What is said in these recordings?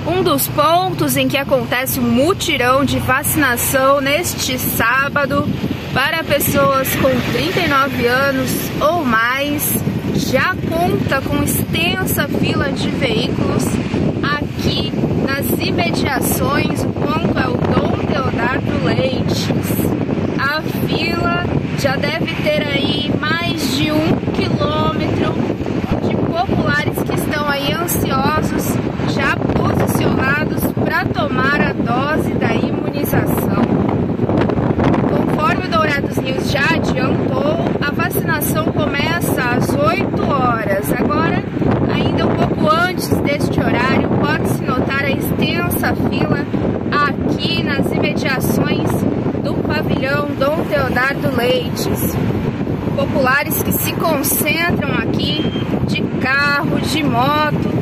Um dos pontos em que acontece um mutirão de vacinação neste sábado para pessoas com 39 anos ou mais já conta com extensa fila de veículos aqui nas imediações. O ponto é o Dom Teodardo Leites. A fila já deve ter aí mais de 1 quilômetro de populares que estão aí ansiosos, já posicionados para tomar a dose da imunização. Conforme o Dourados News já adiantou, a vacinação começa às 8 horas. Agora, ainda um pouco antes deste horário, pode-se notar a extensa fila aqui nas imediações do pavilhão Dom Teodardo Leites. Populares que se concentram aqui de carro, de moto.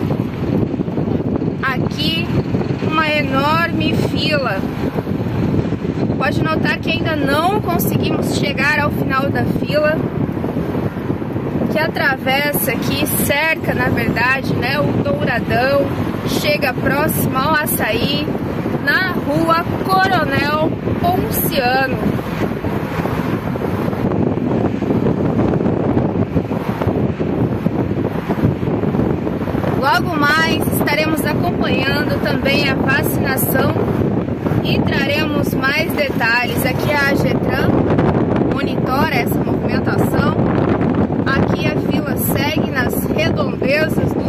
Aqui uma enorme fila. Pode notar que ainda não conseguimos chegar ao final da fila, que atravessa aqui, cerca na verdade, né, o Douradão, chega próximo ao Açaí, na rua Coronel Ponciano. Logo mais estaremos acompanhando também a vacinação e traremos mais detalhes. Aqui a AGETRAN monitora essa movimentação. Aqui a fila segue nas redondezas do